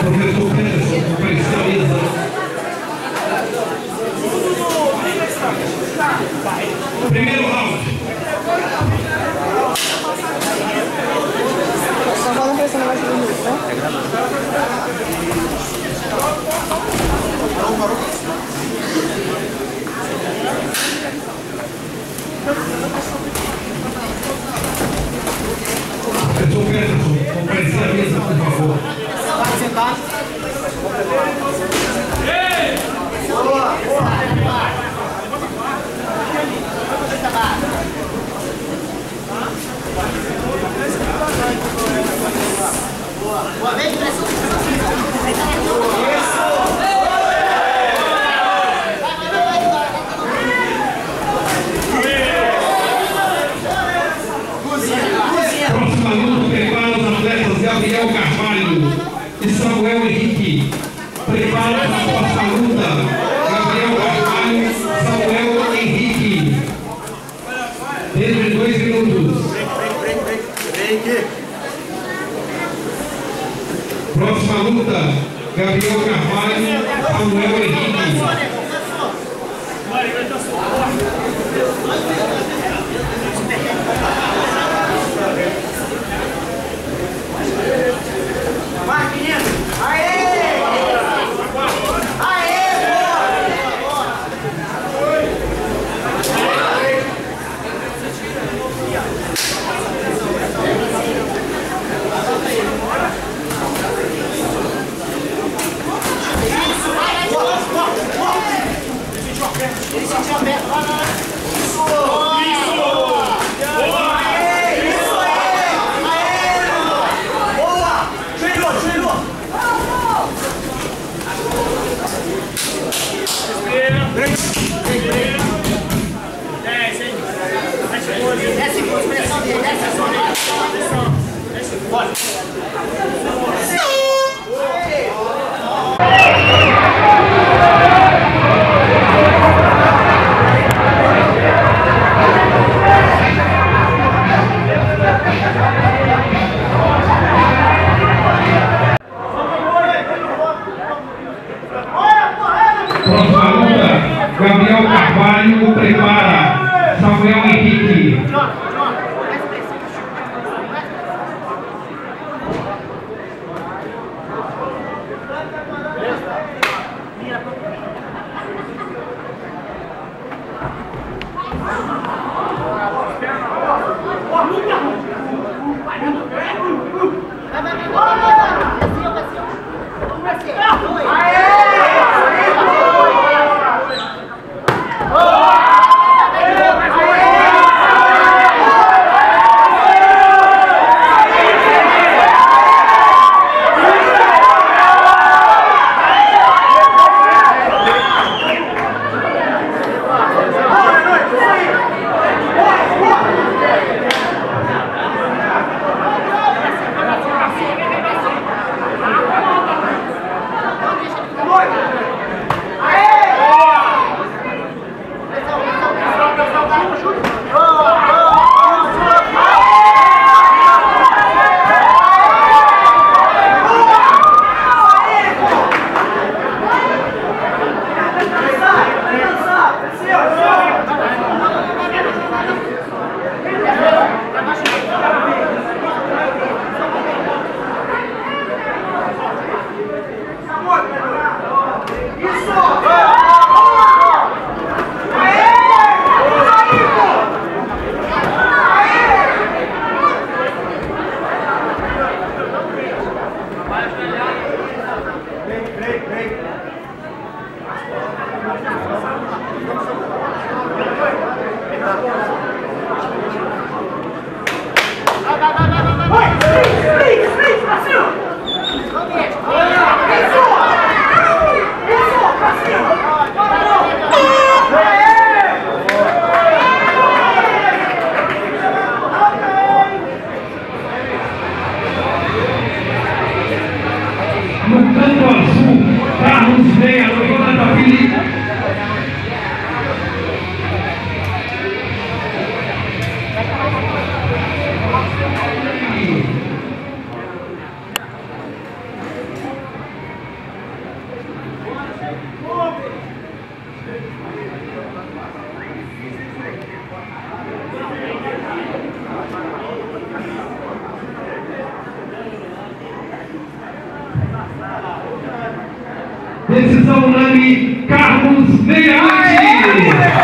Professor Peterson, comparecer à mesa. Primeiro round. Só fala pra esse negócio do minuto, né? Professor Peterson, comparecer à mesa, por favor. Vai sentar. Boa, boa. Boa, vem, pressão. Próxima luta, prepara os atletas Gabriel Carvalho e Samuel Henrique. Prepara a próxima luta, Gabriel Carvalho, Samuel Henrique. Dentro de 2 minutos. Próxima luta, Gabriel Carvalho, Samuel Henrique. Vai, menino! Aê! Aê, boa! Ele sentiu aberto, vai lá! Isso! Próxima luta, Gabriel Carvalho prepara Samuel Henrique. Organização Nani Carlos Meirante.